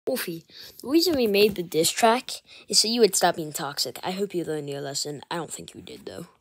Wolfy, the reason we made the diss track is so you would stop being toxic. I hope you learned your lesson. I don't think you did, though.